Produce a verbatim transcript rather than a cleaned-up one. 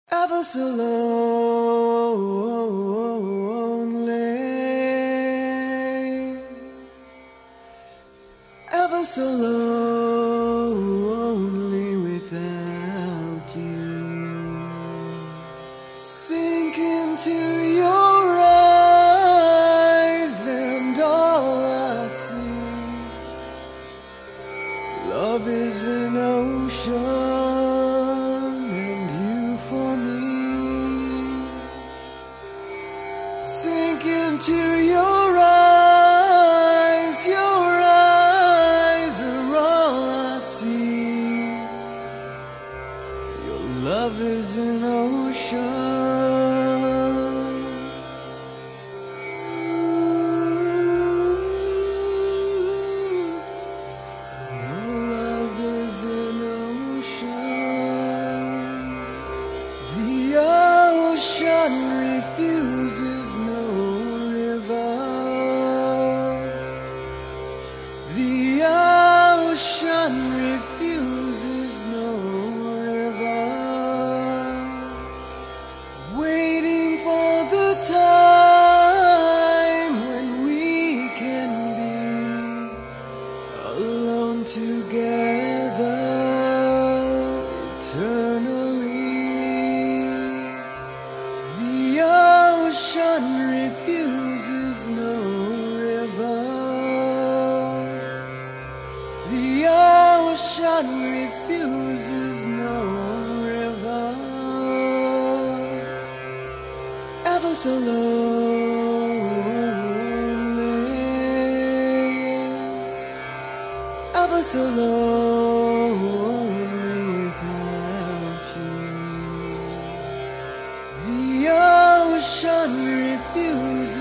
ever so lonely, ever so lonely without you. Sink into your eyes and all I see, love is an ocean. Sink into your eyes, your eyes are all I see. Your love is an ocean. Your love is an ocean. The ocean refuses no river. The ocean refuses no river. Waiting for the time when we can be alone together eternally. The ocean refuses no river. The ocean refuses no river. Ever so lonely, ever so lonely without you. The ocean refuses